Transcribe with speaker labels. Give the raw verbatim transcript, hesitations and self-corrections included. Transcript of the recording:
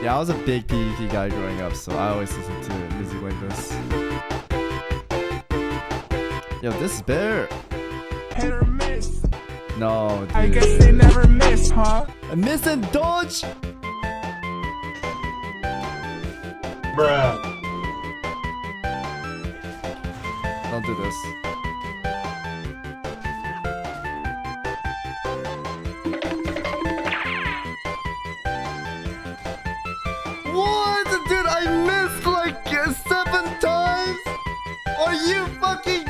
Speaker 1: Yeah, I was a big PvP guy growing up, so I always listen to music like this. Yo, this is better.
Speaker 2: Hit or miss.
Speaker 1: No, dude.
Speaker 2: I guess they never miss, huh?
Speaker 1: A miss and dodge?
Speaker 3: Bruh.
Speaker 1: Don't do this. What? Dude, I missed like uh, seven times? Are you fucking